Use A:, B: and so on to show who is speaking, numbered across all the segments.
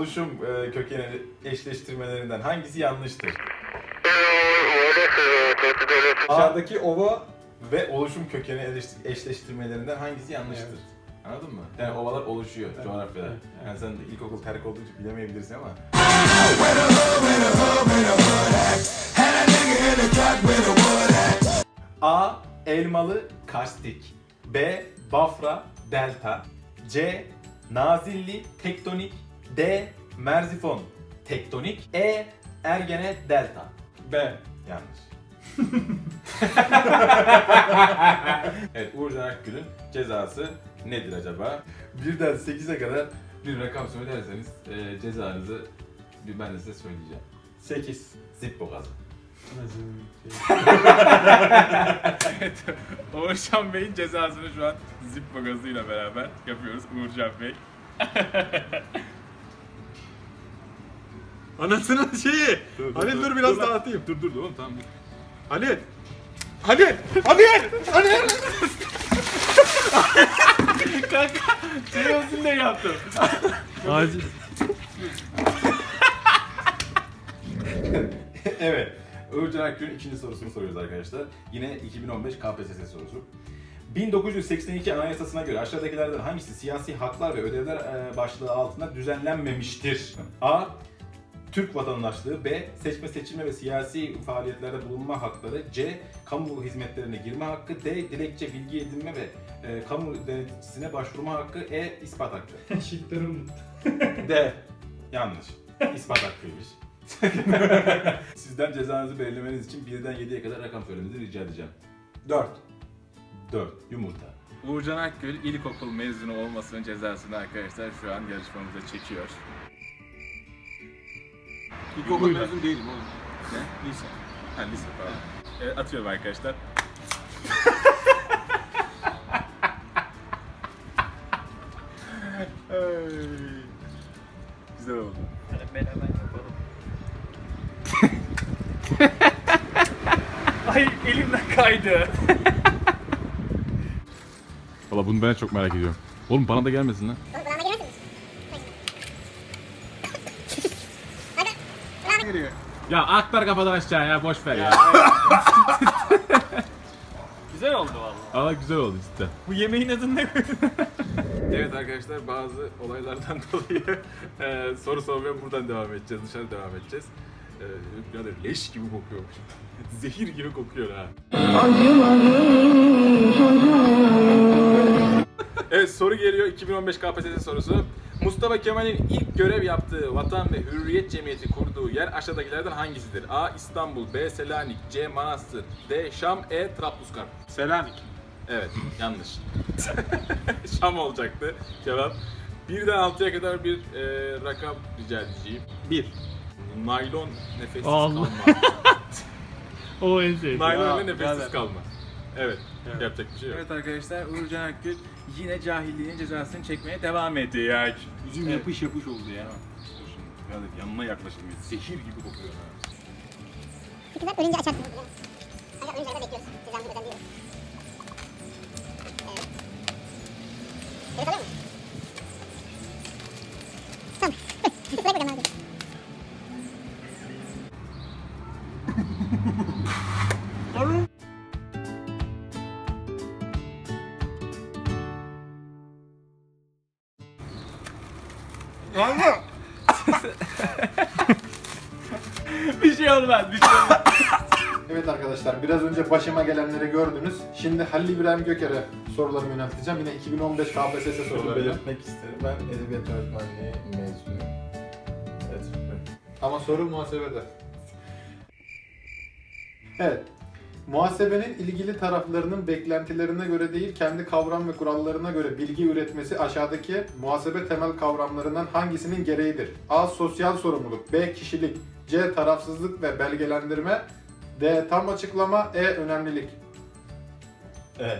A: oluşum kökeni eşleştirmelerinden hangisi yanlıştır? Aşağıdaki ova ve oluşum kökeni eşleştirmelerinden hangisi yanlıştır? Evet. Anladın mı? Yani ovalar oluşuyor coğrafyada. Yani sen de ilkokul terk olduğu için bilemeyebilirsin ama. A. Elmalı karstik. B. Bafra delta. C. Nazilli tektonik. D. Merzifon tektonik. E. Ergene delta.
B: B.
A: Yanlış. Evet, Uğurcan Akgül'ün cezası nedir acaba? 1'den 8'e kadar bir rakam söylerseniz cezanızı ben de size söyleyeceğim.
B: 8.
A: Zippo gazı.
C: Evet, Uğurcan Bey'in cezasını şu an Zippo gazıyla beraber yapıyoruz Uğurcan Bey.
B: Anasının şeyi. Halil dur biraz dağıtayım.
C: Dur oğlum tamam.
B: Halil. Halil. Halil. Halil.
C: Kanka şey olsun diye yaptım.
B: Acil.
A: Evet. Uğurcan Akgül'ün ikinci sorusunu soruyoruz arkadaşlar. Yine 2015 KPSS sorusu. 1982 Anayasası'na göre aşağıdakilerden hangisi siyasi haklar ve ödevler başlığı altında düzenlenmemiştir? A. Türk vatandaşlığı. B. Seçme, seçilme ve siyasi faaliyetlerde bulunma hakları. C. Kamu hizmetlerine girme hakkı. D. Dilekçe, bilgi edinme ve kamu denetçisine başvurma hakkı. E. İspat hakkı.
B: Şıklarım.
A: D. Yanlış. İspat hakkıymış. Sizden cezanızı belirlemeniz için 1'den 7'ye kadar rakam söylemenizi rica edeceğim.
B: 4.
A: 4. Yumurta.
C: Uğurcan Akgül ilkokul mezunu olmasının cezasını arkadaşlar şu an yarışmamıza çekiyor.
B: İlkokul mezun değilim oğlum.
C: Ne? Lise. Ha lise falan. Evet, atıyorum arkadaşlar. Güzel oldu.
D: Ben hemen yapalım.
C: Ay elimden kaydı. Valla bunu ben çok merak ediyorum. Oğlum bana da gelmesin lan.
E: Bana gelmesin.
B: Geliyor.
C: Ya aktar kafadan aşağı ya boş ver ya.
D: Güzel oldu vallahi.
C: Valla güzel oldu cidden.
D: Bu yemeğin adını ne koydun?
A: Evet arkadaşlar, bazı olaylardan dolayı soru sormaya buradan devam edeceğiz, dışarı devam edeceğiz. Birader leş gibi kokuyormuş. Zehir gibi kokuyor ha. Evet, soru geliyor, 2015 KPSS sorusu. Mustafa Kemal'in ilk görev yaptığı Vatan ve Hürriyet Cemiyeti kurduğu yer aşağıdakilerden hangisidir? A. İstanbul, B. Selanik, C. Manastır, D. Şam, E. Trablusgarp.
B: Selanik.
A: Evet, yanlış. Şam olacaktı cevap. 1'den 6'ya kadar bir rakam rica edeceğim.
B: 1.
A: Naylon nefessiz
D: Allah.
A: kalma.
D: O en sevdiğim.
A: Naylon ile
B: Ya,
A: nefessiz
B: evet.
A: kalma. Evet, yapacak bir şey yok.
C: Evet arkadaşlar, Uğurcan Akgül yine cahilliğin cezasını çekmeye devam ediyor.
B: Yüzüm yapış yapış oldu ya.
C: Dur şimdi, birader yanına yaklaştım. Zehir gibi kokuyor ha.
E: Peki sen ölünce açarsın. Ancak ölünce kadar bekliyoruz. Cezamızı ödemliyoruz. Evet. Evet alıyor musun? Tamam. Sıra bakalım abi.
D: Bir şey olmaz, bir şey olmaz.
F: Evet arkadaşlar, biraz önce başıma gelenleri gördünüz. Şimdi Halil İbrahim Göker'e sorularımı yönelteceğim. Yine 2015 KPSS soruları.
A: Belirtmek isterim. Ben edebiyat öğretmenliği mezunuyum. Evet.
F: Ama soru muhasebede. Evet. Muhasebenin ilgili taraflarının beklentilerine göre değil, kendi kavram ve kurallarına göre bilgi üretmesi aşağıdaki muhasebe temel kavramlarından hangisinin gereğidir? A. Sosyal sorumluluk. B. Kişilik. C. Tarafsızlık ve belgelendirme. D. Tam açıklama. E. Önemlilik.
A: Evet.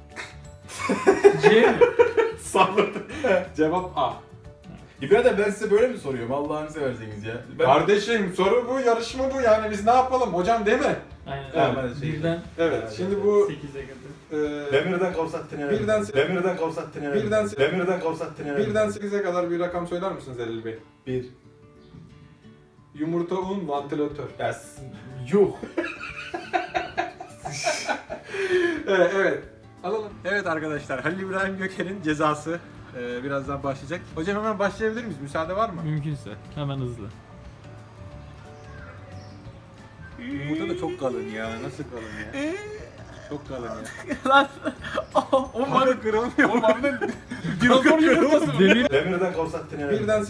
D: C.
A: Salladım. Cevap A. İbrahim ben size böyle mi soruyorum? Allah'ını severseniz ya. Ben...
F: Kardeşim soru bu, yarışma bu yani biz ne yapalım hocam değil mi?
D: Aynen.
A: Tamam, hadi şey.
D: Birden
F: Evet, şimdi bu
D: 8'e kadar.
A: Demirden kovsak tüneli. Demirden kovsak tüneli. Demirden kovsak tüneli.
F: birden 8'e kadar bir rakam söyler misiniz Halil Bey?
A: 1.
F: Yumurta, un, vantilatör.
A: Ya yuh.
F: Evet. Alalım. Evet arkadaşlar, Halil İbrahim Göker'in cezası birazdan başlayacak. Hocam hemen başlayabilir miyiz? Müsaade var mı?
D: Mümkünse hemen hızlı.
F: Yumurta da çok kalın ya. Nasıl kalın ya? Çok kalın ya.
C: Lan. O
F: Kanka kırılmıyor.
C: Oğlum abi dinozor yumurtası mı?
A: Demirden kovsak tüneli.
F: Birden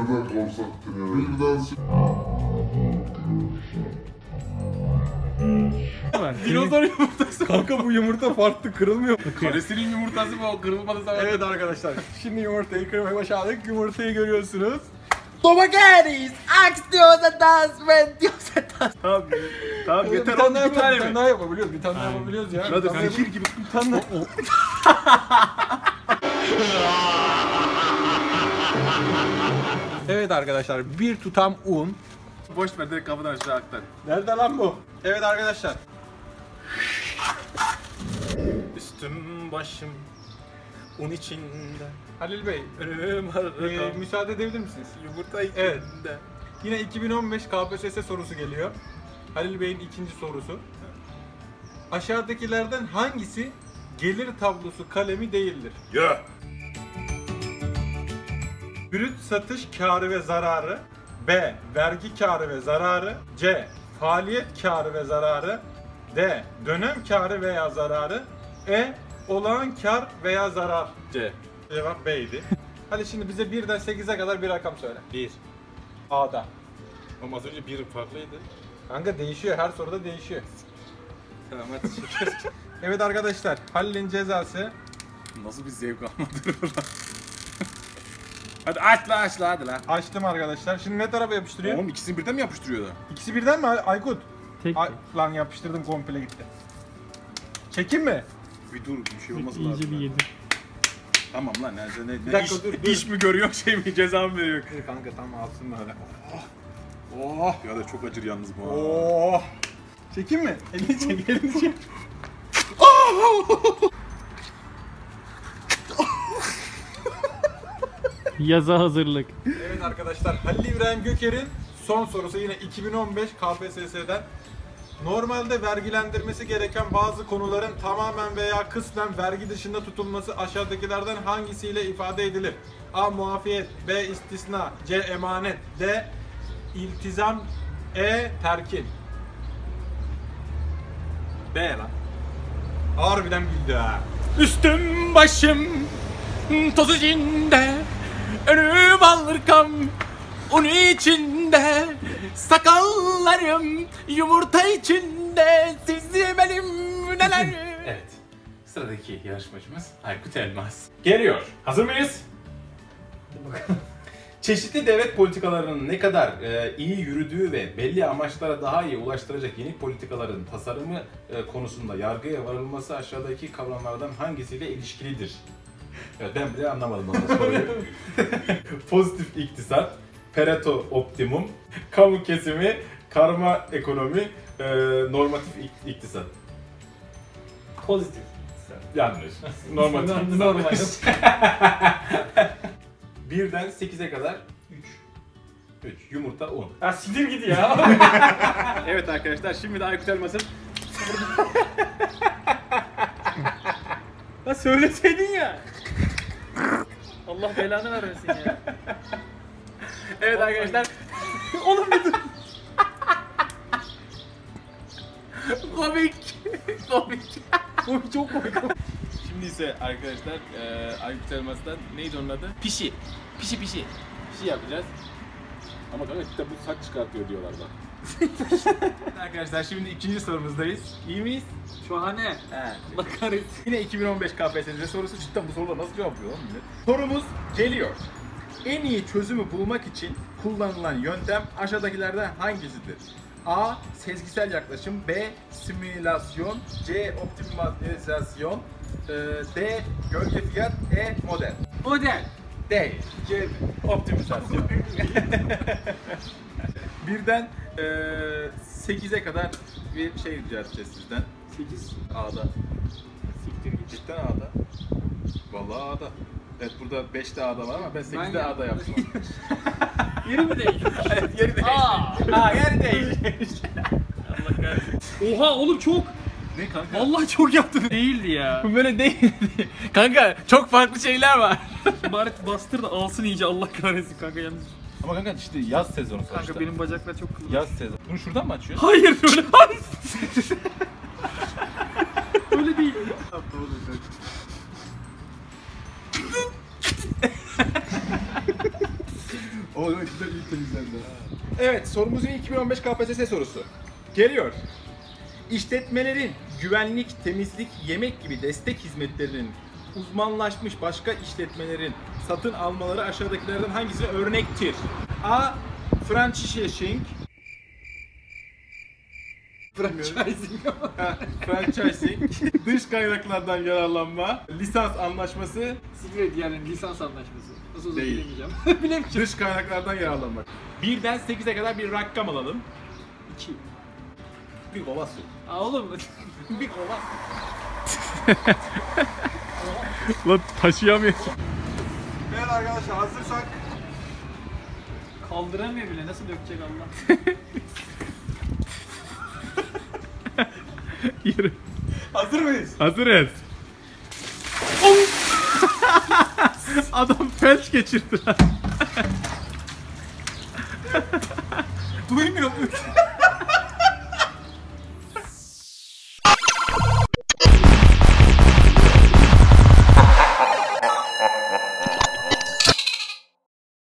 C: Dinozor yumurtası.
F: Kanka bu yumurta farklı kırılmıyor.
C: Karesinin yumurtası mı o kırılmadı zaman?
F: Evet arkadaşlar, şimdi yumurtayı kırmaya başladık. Yumurtayı görüyorsunuz.
G: Tomageris, ax diosa das, ven diosa das.
C: Tamam. Tamam
F: Bir
C: yeter
F: tane
C: oğlum, bir tane mi?
F: daha yapabiliyoruz. Bir tane daha yapabiliyoruz ya.
C: Hadi
F: Bir tane
C: fikir gibi.
F: Bir tane daha. Evet arkadaşlar, bir tutam un.
C: Boş ver direkt kapıdan aşağı aktar.
F: Nerede lan bu? Evet arkadaşlar.
C: Üstüm başım un içinde.
F: Halil Bey,
C: Önüm arada.
F: müsaade edebilir misiniz?
C: Yumurta
F: Evet.
C: içinde.
F: Yine 2015 KPSS sorusu geliyor. Halil Bey'in ikinci sorusu. Aşağıdakilerden hangisi gelir tablosu kalemi değildir?
C: Ya.
F: Brüt satış karı ve zararı, B. Vergi karı ve zararı, C. Faaliyet karı ve zararı, D. Dönem karı veya zararı, E. Olağan kar veya zarar.
C: C.
F: Cevap B'ydi. Hadi şimdi bize 1'den 8'e kadar bir rakam söyle.
C: 1.
F: A'da.
C: Ama az önce bir farklıydı.
F: Kanka değişiyor, her soruda değişiyor.
C: Tamam hadi çekiyoruz.
F: Evet arkadaşlar, Halil'in cezası.
C: Nasıl bir zevk almadır ulan. Hadi aç la hadi la.
F: Açtım arkadaşlar. Şimdi ne tarafa yapıştırıyor?
C: Oğlum ikisini birden mi yapıştırıyordu?
F: İkisi birden mi Aykut?
D: Tek
F: Lan yapıştırdım, komple gitti. Çekim mi?
C: Bir dur bir şey olması
D: iyice
C: lazım.
D: bir yedi.
C: Tamam lan ne
F: dakika,
C: iş,
F: dur.
C: iş mi görüyor şey mi ceza mı veriyor?
F: Kanka tam alsın böyle.
C: Oh ya da çok acır yalnız bu.
F: Oh. Çekim mi? Elini çek, elini çek.
D: Yaza hazırlık.
F: Evet arkadaşlar, Halil İbrahim Göker'in son sorusu yine 2015 KPSS'den. Normalde vergilendirmesi gereken bazı konuların tamamen veya kısmen vergi dışında tutulması aşağıdakilerden hangisiyle ifade edilir? A. Muafiyet, B. İstisna, C. Emanet, D. İltizam, E. Terkin. B lan. Harbiden bildi ha.
C: Üstüm başım toz içinde, önüm alırkam un içinde, sakallarım yumurta içinde, sizim elim neler.
A: Evet. Sıradaki yarışmacımız Aykut Elmas. Geliyor. Hazır mıyız? Çeşitli devlet politikalarının ne kadar iyi yürüdüğü ve belli amaçlara daha iyi ulaştıracak yeni politikaların tasarımı konusunda yargıya varılması aşağıdaki kavramlardan hangisiyle ilişkilidir? Evet, ben bile anlamadım o soruyu. Pozitif iktisat, Pareto optimum, kamu kesimi, karma ekonomi, normatif iktisat.
D: Pozitif.
A: Yanlış. Normatif.
D: Normal.
A: 1'den 8'e kadar 3. Yumurta, un.
D: Ya siktir git ya.
C: Evet arkadaşlar şimdi de Aykut Elmas'ın
D: Ya söyleseydin ya. Allah belanı vermesin ya.
C: Evet arkadaşlar
D: Oğlum bir dur.
C: komik.
D: Oğlum çok komik.
C: Şimdi ise arkadaşlar Aykut Elmas'tan neydi onun adı? Pişi yapacağız. Ama kanka kitap bu saç çıkartıyor diyorlar bak. Arkadaşlar şimdi ikinci sorumuzdayız. İyi miyiz?
D: Şahane. Allah kahretsin.
C: Yine 2015 KPSS sorusu, cidden bu sorular nasıl cevaplıyor lan millet? Sorumuz geliyor. En iyi çözümü bulmak için kullanılan yöntem aşağıdakilerden hangisidir? A. Sezgisel yaklaşım, B. Simülasyon, C. Optimizasyon, D. Gölge fiyat, E. Model.
D: Model.
C: Değil. C. Optimizasyon. Birden 8'e kadar bir şey rica edeceğiz sizden.
B: 8.
C: A'da.
D: Siktir git.
C: Cidden A'da. Vallahi A'da. Evet burada 5'te A'da var ama ben 8'de A'da yaptım.
D: Yeri mi değişmiş?
C: Evet yeri değişti.
D: Aa!
C: Yeri değişti.
D: Allah kahretsin. Oha oğlum çok.
C: Ne kanka?
D: Vallahi çok yaptın. Değildi ya.
C: Bu böyle değil. Kanka çok farklı şeyler var.
D: Bari bastır da alsın iyice Allah kahretsin kanka yalnız.
C: Ama kanka işte yaz sezonu sonuçta.
D: Kanka benim bacaklar çok kıvırcık.
C: Yaz sezonu. Bunu şuradan mı açıyorsun?
D: Hayır öyle hayır. Öyle değil.
C: O güzel iyi temizlendi. Evet sorumuzun 2015 KPSS sorusu. Geliyor. İşletmelerin güvenlik, temizlik, yemek gibi destek hizmetlerinin uzmanlaşmış başka işletmelerin satın almaları aşağıdakilerden hangisine örnektir? A. Franchising. Franchising. Dış kaynaklardan yararlanma. Lisans anlaşması.
D: Sigret yani lisans anlaşması. Nasıl olsa
C: Değil.
D: bilemeyeceğim. Bilemeyeceğim.
C: Dış kaynaklardan yararlanmak. 1'den 8'e kadar bir rakam alalım.
D: 2.
C: Bir kova su.
D: Aa oğlum.
C: Bir kova su.
A: Lan taşıyamıyor.
B: Evet arkadaşlar hazırsak.
D: Kaldıramıyor bile nasıl dökecek Allah.
A: Yürü.
B: Hazır mıyız?
A: Hazırız. Adam felç geçirdi lan.
B: Duymuyorum.